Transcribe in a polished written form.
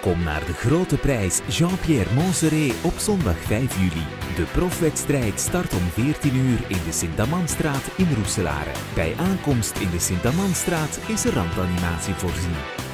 Kom naar de grote prijs Jean-Pierre Montserrat op zondag 5 juli. De profwedstrijd start om 14 uur in de Sint-Amandstraat in Roeselare. Bij aankomst in de Sint-Amandstraat is er randanimatie voorzien.